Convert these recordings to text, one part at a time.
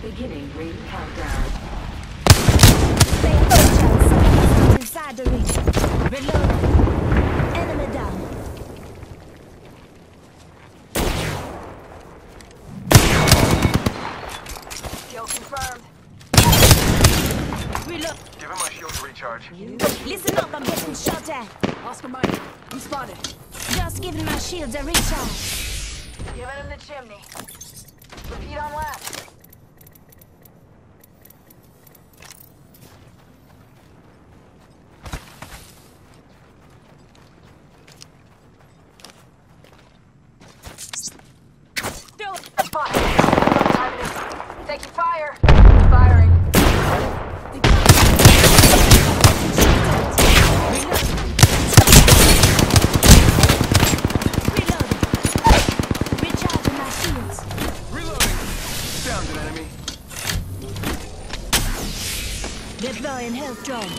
Beginning ring countdown. Stay alert, inside the ring. Reload. Enemy down. Kill confirmed. Reload. Give him my shield to recharge. Listen up, I'm getting shot at. Oscar Mike, you spotted. Just giving my shields a recharge. Giving him the chimney. Repeat on left. Throw it. Spot. Taking fire. Firing. Recharging my shields. Reloading! Downed an enemy. Deploying health drone.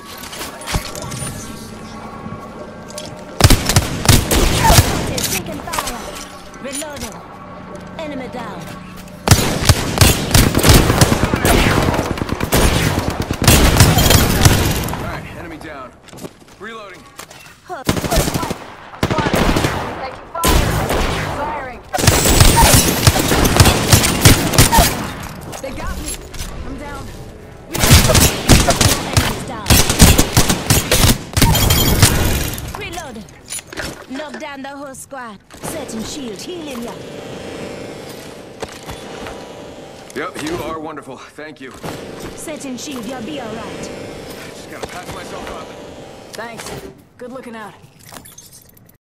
Taking fire. Reloading. Enemy down. Alright, enemy down. Reloading. Spotted. Taking fire. Firing. They got me. I'm down. Enemies down. Reloading. Knock down the whole squad. Setting shield. Healing ya. Yep, you are wonderful. Thank you. Setting shield. You'll be alright. Just gotta patch myself up. Thanks. Good looking out.